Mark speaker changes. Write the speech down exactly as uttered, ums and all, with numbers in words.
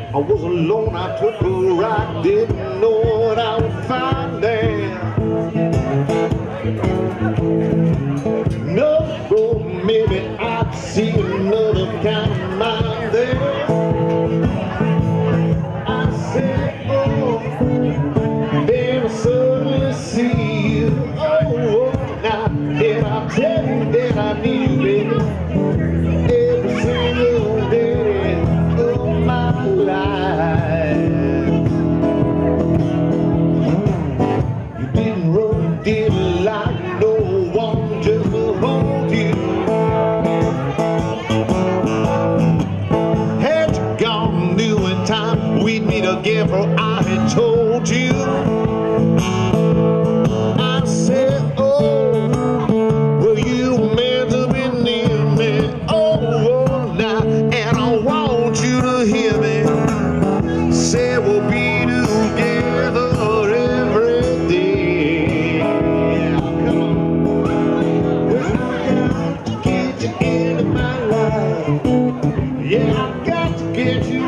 Speaker 1: I was alone, I took a ride, didn't know what I would find there. No, bro, maybe I'd see another kind of mind there. I said, oh, then I suddenly see you. Oh, oh, now, and I'll tell you that I need you, baby, every single day of my life. You didn't run, didn't like no one just to hold you. Had you gone, knew in time we'd meet again, for I had told you. I said, oh, well, you were meant to be near me. Oh, oh, now, and I want you to hear me. Say we'll be together every day. Come on. I got to get you into my life. Yeah, I got to get you